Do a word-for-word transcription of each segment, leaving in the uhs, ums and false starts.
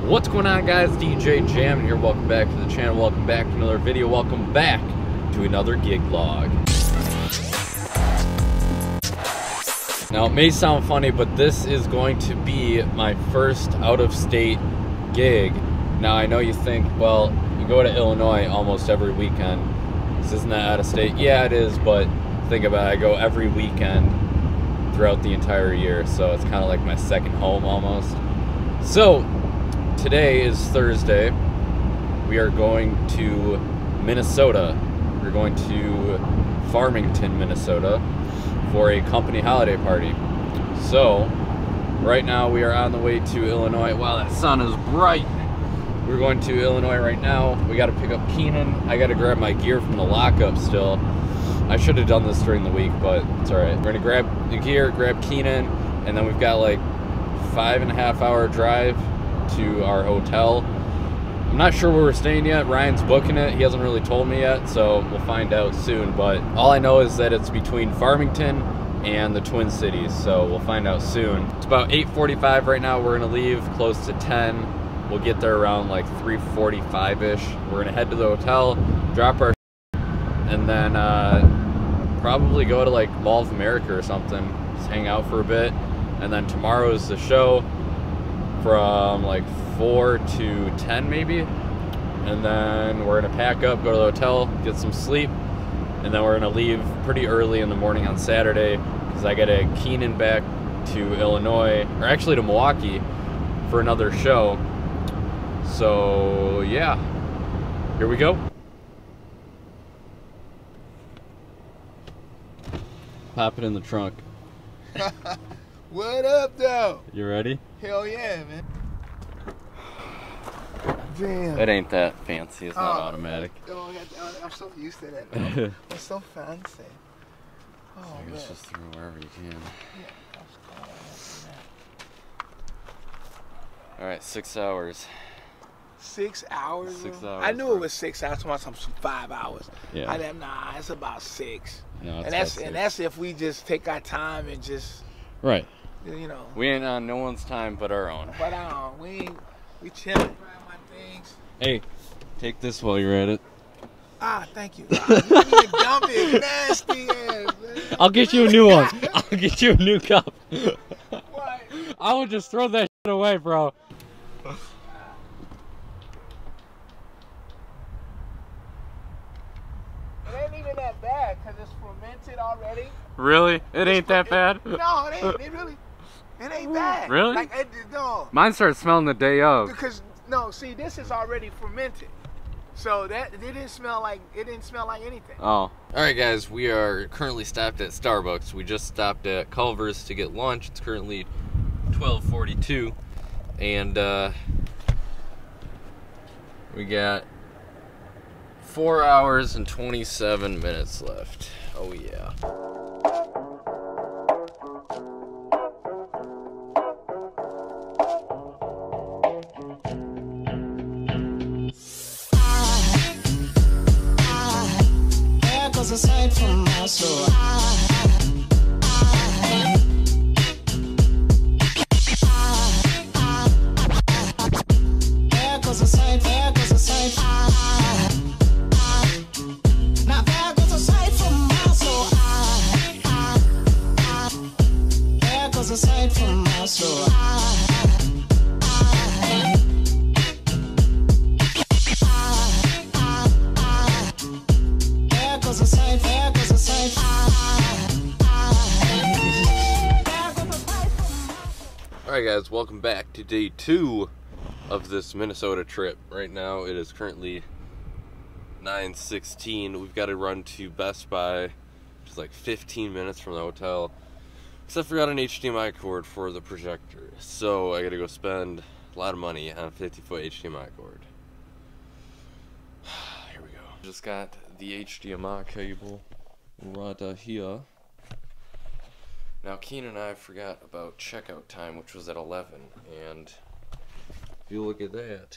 What's going on, guys? D J Jam here. Welcome back to the channel. Welcome back to another video. Welcome back to another gig vlog. Now, it may sound funny, but this is going to be my first out-of-state gig. Now, I know you think, well, you go to Illinois almost every weekend. This isn't that out of state. Yeah, it is, but think about it. I go every weekend throughout the entire year, so it's kind of like my second home almost. So, today is Thursday. We are going to Minnesota. We're going to Farmington, Minnesota for a company holiday party. So, right now we are on the way to Illinois. Wow, that sun is bright. We're going to Illinois right now. We got to pick up Keenan. I got to grab my gear from the lockup still. I should have done this during the week, but it's all right. We're gonna grab the gear, grab Keenan, and then we've got like five and a half hour drive to our hotel. I'm not sure where we're staying yet. Ryan's booking it. He hasn't really told me yet, so we'll find out soon. But all I know is that it's between Farmington and the Twin Cities, so we'll find out soon. It's about eight forty-five right now. We're gonna leave close to ten. We'll get there around like three forty-five-ish. We're gonna head to the hotel, drop our and then uh, probably go to like Mall of America or something. Just hang out for a bit. And then tomorrow is the show from like four to ten maybe, and then we're gonna pack up, go to the hotel, get some sleep, and then we're gonna leave pretty early in the morning on Saturday because I gotta Keenan back to Illinois, or actually to Milwaukee, for another show. So yeah, here we go. Pop it in the trunk. What up, though? You ready? Hell yeah, man. Damn. It ain't that fancy. It's not oh, automatic. Oh, I'm so used to that. Man. It's so fancy. Oh, so I guess just throw wherever you can. Yeah, that's cool. All right, six hours. Six hours? Six bro? hours. I knew it was six hours. Tomorrow some five hours. Yeah. I didn't. Nah, it's about six. No, and that's and that's if we just take our time and just. Right. You know. We ain't on no one's time but our own. But um, we ain't, we chilling. Grab my things. Hey, take this while you're at it. Ah, thank you. Ah, you need to dump it, nasty ass, man. I'll get you a new one. I'll get you a new cup. What? I would just throw that shit away, bro. It ain't even that bad because it's fermented already. Really? It It's ain't that it, bad? No, it ain't. It really, it ain't bad. Really? Like, it, no. Mine started smelling the day of. Because no, see, this is already fermented, so that it didn't smell like it didn't smell like anything. Oh. All right, guys. We are currently stopped at Starbucks. We just stopped at Culver's to get lunch. It's currently twelve forty-two, and uh, we got four hours and twenty-seven minutes left. Oh yeah. Aside from my soul, there goes a sight, there goes a sight. Now there goes a sight from my soul. There goes a sight from my soul. Alright guys, welcome back to day two of this Minnesota trip. Right now it is currently nine sixteen. We've got to run to Best Buy, which is like fifteen minutes from the hotel. Except for got an H D M I cord for the projector. So I gotta go spend a lot of money on a fifty foot H D M I cord. Here we go. Just got the H D M I cable right here. Now, Keenan and I forgot about checkout time, which was at eleven, and if you look at that,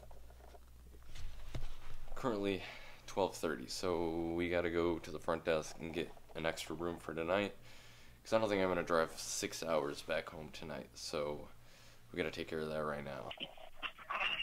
currently twelve thirty, so we gotta go to the front desk and get an extra room for tonight, because I don't think I'm gonna drive six hours back home tonight, so we gotta take care of that right now.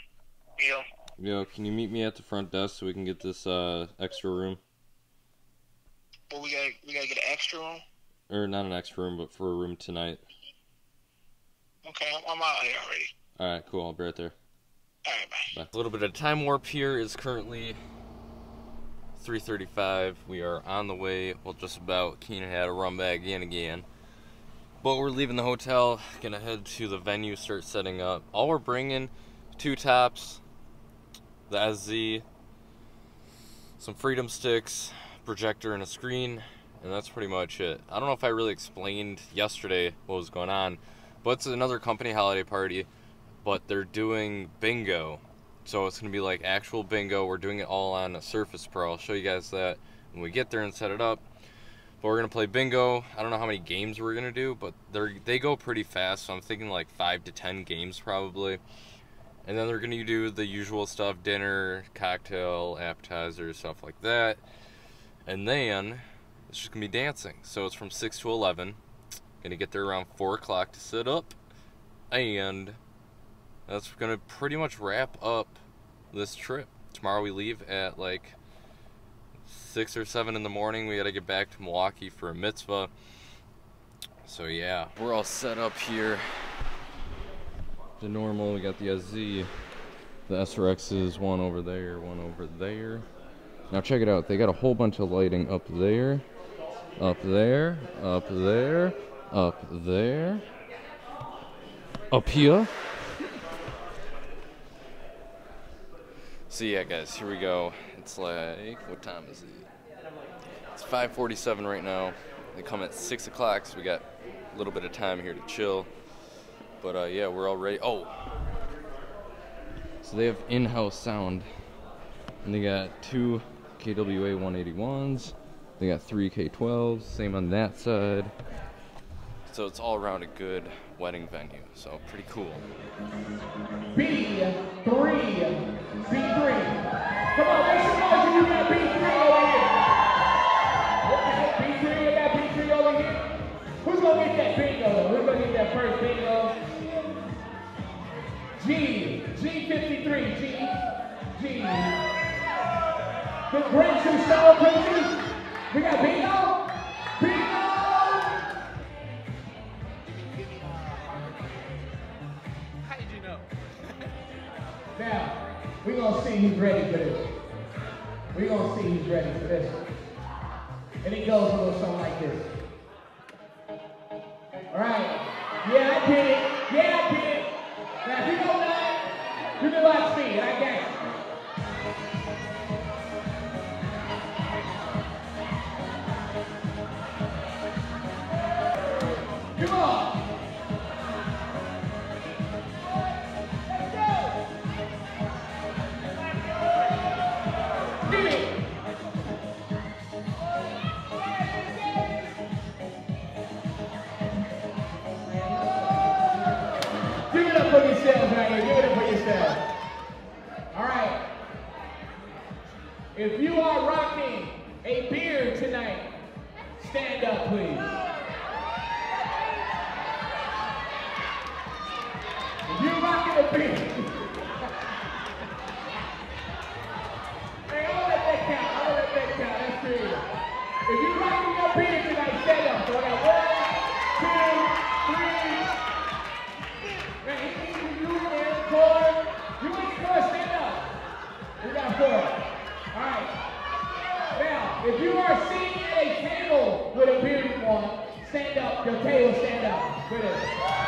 Yo. Yo, can you meet me at the front desk so we can get this uh, extra room? Well, we gotta we gotta get an extra room. Or not an extra room, but for a room tonight. Okay, I'm, I'm out here already. All right, cool. I'll be right there. All right, bye. Bye. A little bit of time warp here. Is currently three thirty-five. We are on the way. Well, just about. Keenan had to run back in again. But we're leaving the hotel. Gonna head to the venue, start setting up. All we're bringing, two tops, the S Z, some Freedom Sticks, projector, and a screen. And that's pretty much it. I don't know if I really explained yesterday what was going on, but it's another company holiday party, but they're doing bingo. So it's going to be like actual bingo. We're doing it all on a Surface Pro. I'll show you guys that when we get there and set it up. But we're going to play bingo. I don't know how many games we're going to do, but they're, they go pretty fast, so I'm thinking like five to ten games probably. And then they're going to do the usual stuff, dinner, cocktail, appetizer, stuff like that. And then it's just going to be dancing. So it's from six to eleven. Going to get there around four o'clock to sit up. And that's going to pretty much wrap up this trip. Tomorrow we leave at like six or seven in the morning. We got to get back to Milwaukee for a mitzvah. So yeah, we're all set up here. The normal, we got the S Z. The S R X is one over there, one over there. Now check it out. They got a whole bunch of lighting up there, up there, up there, up there, up here. So yeah, guys, here we go. It's like, what time is it? It's five forty-seven right now. They come at six o'clock, so we got a little bit of time here to chill. But uh, yeah, we're all ready. Oh, so they have in-house sound, and they got two K W A one eighty-ones. They got three K twelves. Same on that side. So it's all around a good wedding venue. So pretty cool. B three, B three. Come on, make some noise if you got B three over here. Okay, B three, you got B three over here. Who's gonna get that bingo? Who's gonna get that first bingo? G, G fifty-three, G, G. The Grinch who stole Christmas. We got bingo, bingo. How did you know? Now, we're gonna see who's ready for this. We're gonna see who's ready for this. And it goes a little something like this. All right. Yeah, I did it. Yeah, I did it. Now, if you don't know it, you can watch me, and I got you. Come on. Let's go. Give it. Give it up for yourselves right here. Give it up for yourselves. All right. If you are rocking a beard tonight, stand up, please. If you're rocking a beard, hey, I'll let that count. I'll let that count. That's creative. If you're rocking your beard tonight, stand up. So I got one, two, three. Man, you in four. You in four, stand up. We got four. All right. Now, if you are sitting at a table with a bearded one, stand up. Your table, stand up. With it.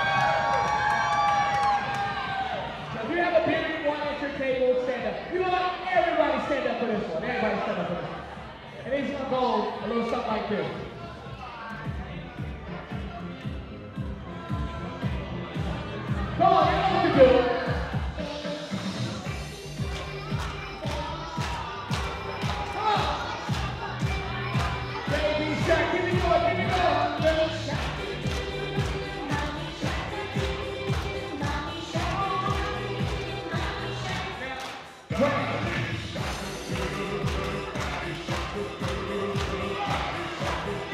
So if you have a bearded one at your table, stand up. You know what? Everybody stand up for this one. Everybody stand up for this one. And it's gonna go a little something like this. Come on, you know what to do. Come on. Baby shark, give me more, give me more. Baby shark. Now,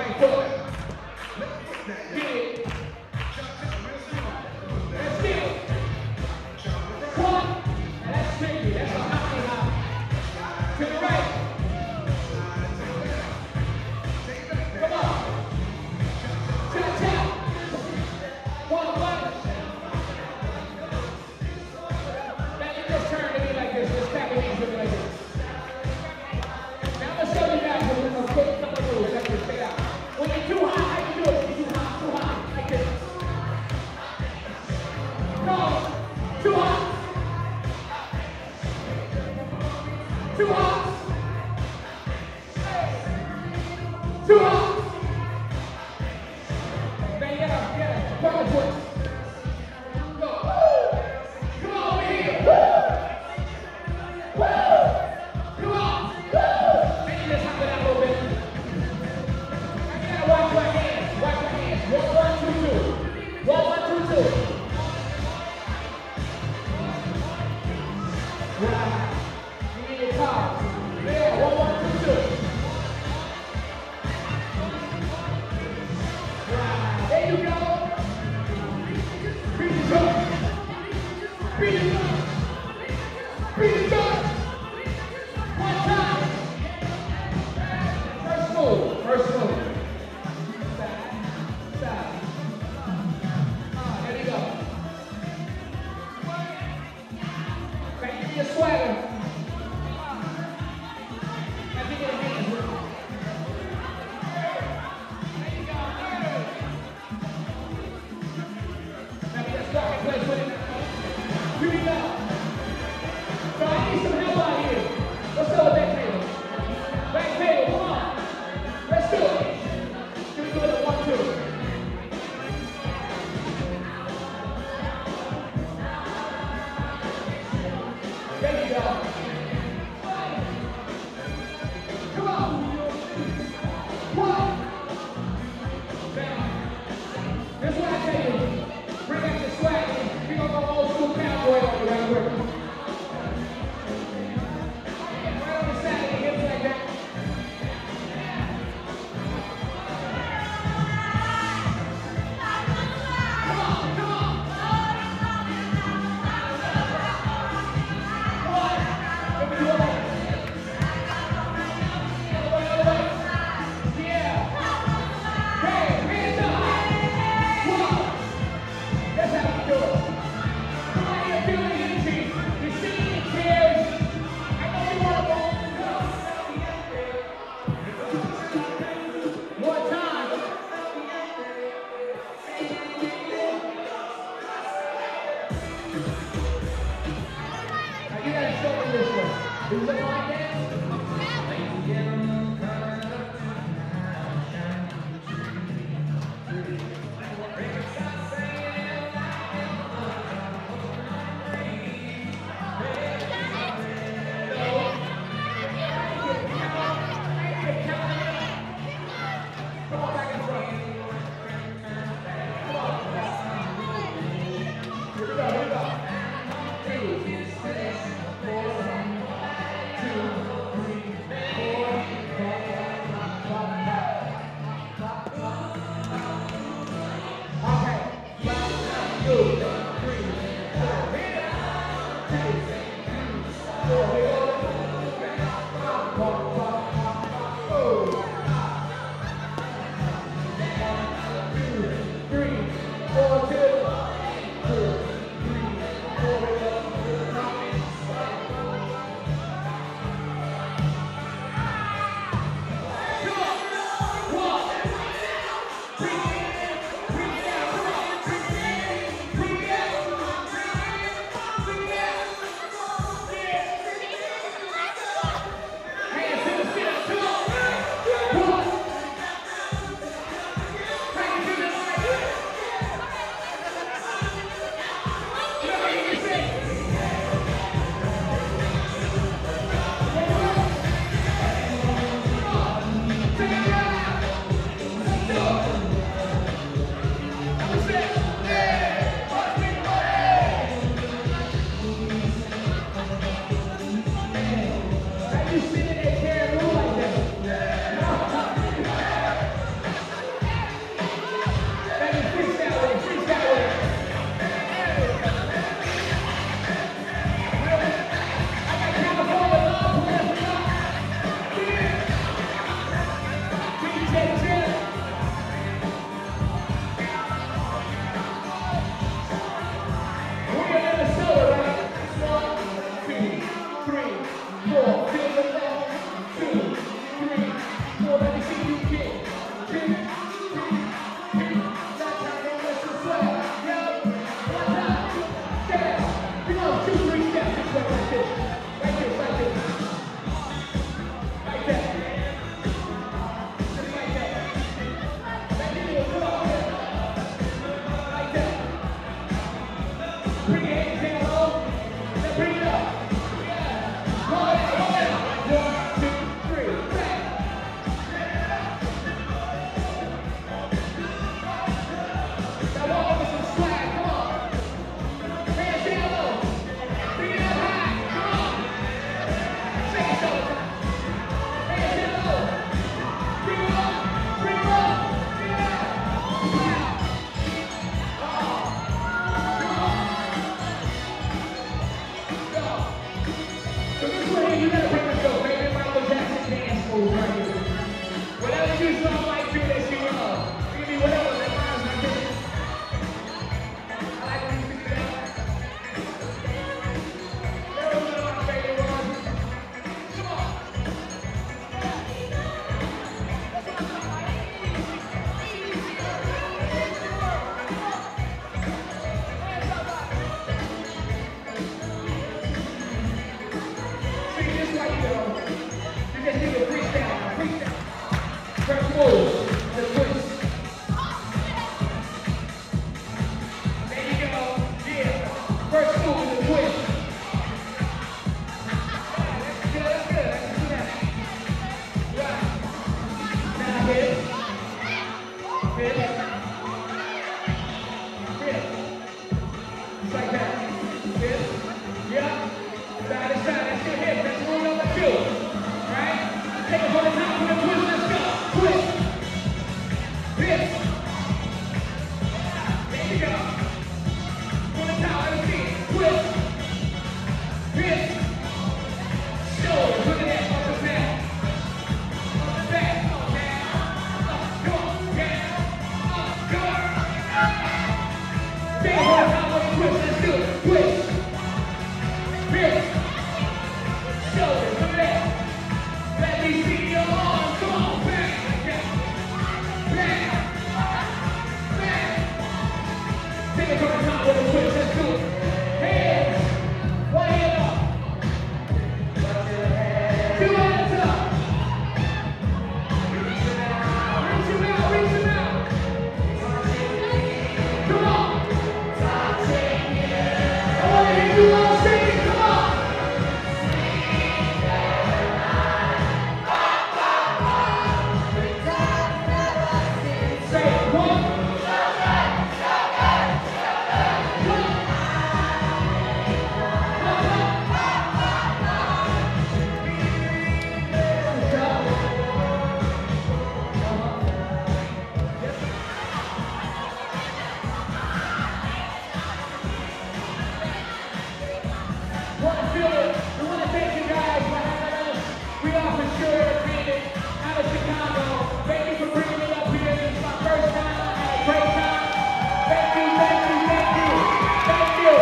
right foot. Get it. Let's get it. One. And that's tricky. That's a hockey hop. To the right. Come on. To the top. One, one. Now you just turn to me like this. Just tap your knees with me like this. Now I'm going to show you guys a quick couple rules. Let's just stay out. When you Hit. Hit. Just like that. Hit. Yeah. Side to side. That's your hip. That's rule number two. Right? Take it from the top of the twist. Let's go. Twist. Hit. There you go. From the top. Let me see it. Twist. Hit. Shoulder. Look at that. Up the back. Up the back. Up, down. Up, go. Down. Up, go. Take it from the top of the twist. Let's do it. Twist. Hit. Shoulder. Look at that. Let me see your arms. Come on. Bang. Like that. Bang. Bang. Take it from the top of the twist. Let's do it. Hands. One hand up. Two hands up. Reach them out. Reach them out. Come on. I want to hear you all sing. Come on. Say it. One. Want to feel it. We want to thank you guys for having us. We are for sure being out of Chicago. Thank you for bringing me up here. This is my first time. I had a great time. Thank you, thank you, thank you. Thank you.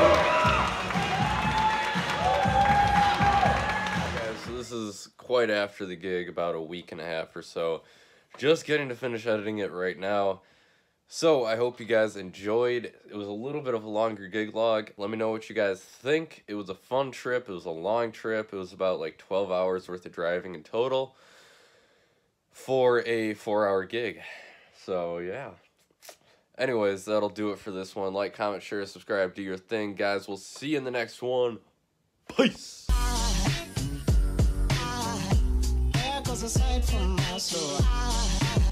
Guys, so this is quite after the gig, about a week and a half or so. Just getting to finish editing it right now. So I hope you guys enjoyed. It was a little bit of a longer gig log. Let me know what you guys think. It was a fun trip. It was a long trip. It was about like twelve hours worth of driving in total for a four hour gig. So yeah. Anyways, that'll do it for this one. Like, comment, share, subscribe, do your thing. Guys, we'll see you in the next one. Peace. There goes a sight from my soul.